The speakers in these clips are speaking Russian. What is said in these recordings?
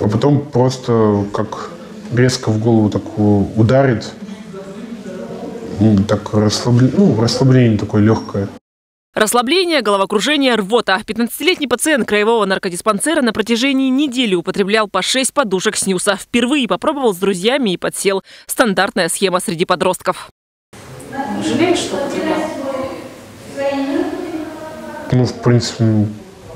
а потом просто как резко в голову так ударит, так расслабление такое легкое. Расслабление, головокружение, рвота. 15-летний пациент краевого наркодиспансера на протяжении недели употреблял по 6 подушек снюса. Впервые попробовал с друзьями и подсел. Стандартная схема среди подростков. Жалеешь, что употреблял? В принципе,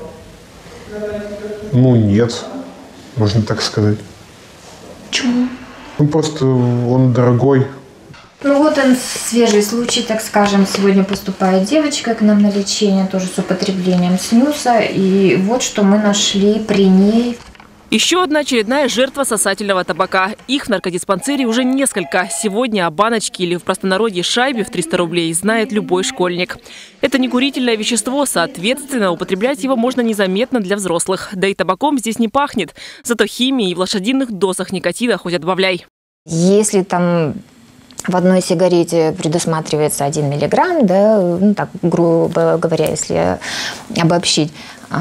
нет, можно так сказать. Почему? Просто он дорогой. Вот он свежий случай, так скажем. Сегодня поступает девочка к нам на лечение, тоже с употреблением снюса. И вот что мы нашли при ней. Еще одна очередная жертва сосательного табака. Их в наркодиспансере уже несколько. Сегодня о баночке или в простонародье шайбе в 300 рублей знает любой школьник. Это не курительное вещество, соответственно, употреблять его можно незаметно для взрослых. Да и табаком здесь не пахнет. Зато химией в лошадиных дозах никотина хоть отбавляй. Если там в одной сигарете предусматривается 1 миллиграмм, да, так, грубо говоря, если обобщить,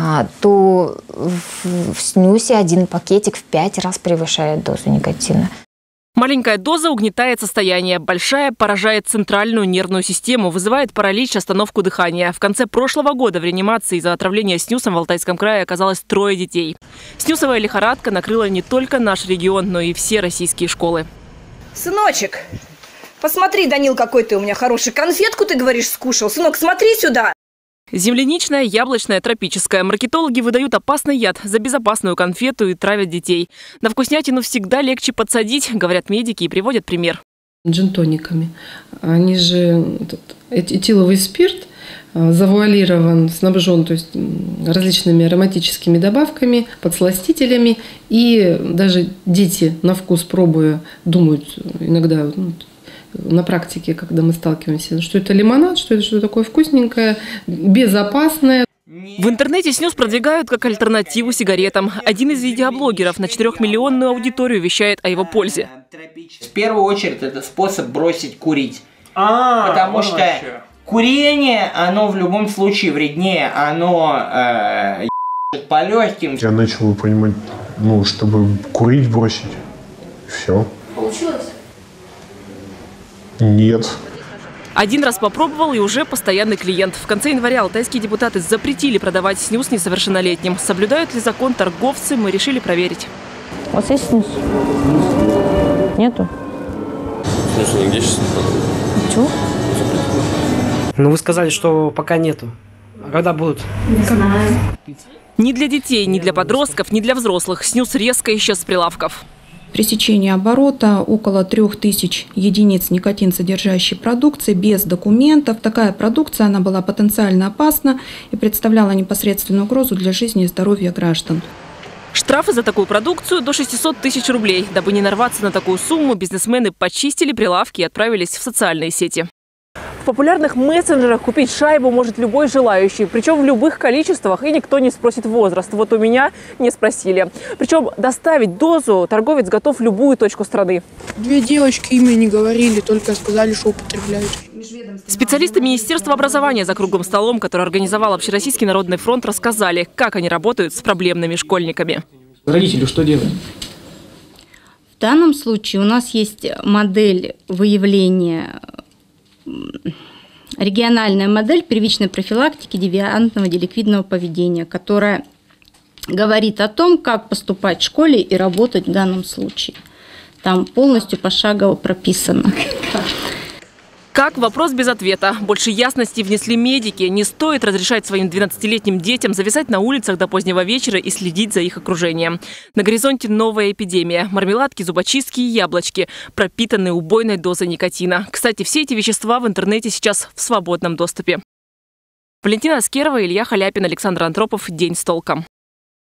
то в снюсе 1 пакетик в 5 раз превышает дозу никотина. Маленькая доза угнетает состояние, большая поражает центральную нервную систему, вызывает паралич, остановку дыхания. В конце прошлого года в реанимации из-за отравления снюсом в Алтайском крае оказалось 3 детей. Снюсовая лихорадка накрыла не только наш регион, но и все российские школы. Сыночек, посмотри, Данил, какой ты у меня хороший. Конфетку, ты говоришь, скушал. Сынок, смотри сюда. Земляничная, яблочная, тропическая. Маркетологи выдают опасный яд за безопасную конфету и травят детей. На вкуснятину всегда легче подсадить, говорят медики и приводят пример. Джин-тониками. Они же, этиловый спирт завуалирован, снабжен, то есть различными ароматическими добавками, подсластителями. И даже дети на вкус пробуя думают иногда, на практике, когда мы сталкиваемся, что это лимонад, что это что-то такое вкусненькое, безопасное. В интернете снюс продвигают как альтернативу сигаретам. Один из видеоблогеров на 4-миллионную аудиторию вещает о его пользе. В первую очередь это способ бросить курить. Потому что курение, оно в любом случае вреднее, оно по легким. Я начал понимать, чтобы курить бросить. Все. Получилось? Нет. Один раз попробовал и уже постоянный клиент. В конце января алтайские депутаты запретили продавать снюс несовершеннолетним. Соблюдают ли закон торговцы, мы решили проверить. У вас есть снюс? Нету? Снюса нигде сейчас не продают. Чего? Вы сказали, что пока нету. А когда будут? Не знаю. Ни для детей, ни для подростков, ни для взрослых снюс резко исчез с прилавков. Пресечение оборота около 3000 единиц никотин-содержащей продукции без документов. Такая продукция, она была потенциально опасна и представляла непосредственную угрозу для жизни и здоровья граждан. Штрафы за такую продукцию до 600 тысяч рублей. Дабы не нарваться на такую сумму, бизнесмены почистили прилавки и отправились в социальные сети. В популярных мессенджерах купить шайбу может любой желающий, причем в любых количествах, и никто не спросит возраст. Вот у меня не спросили. Причем доставить дозу торговец готов в любую точку страны. 2 девочки имя не говорили, только сказали, что употребляют. Специалисты Министерства образования за круглым столом, который организовал Общероссийский народный фронт, рассказали, как они работают с проблемными школьниками. Родители что делают? В данном случае у нас есть модель выявления, региональная модель первичной профилактики девиантного деликвидного поведения, которая говорит о том, как поступать в школе и работать в данном случае. Там полностью пошагово прописано. Как? Вопрос без ответа. Больше ясности внесли медики. Не стоит разрешать своим 12-летним детям зависать на улицах до позднего вечера и следить за их окружением. На горизонте новая эпидемия. Мармеладки, зубочистки и яблочки, пропитанные убойной дозой никотина. Кстати, все эти вещества в интернете сейчас в свободном доступе. Валентина Аскерова, Илья Халяпин, Александр Антропов. День с толком.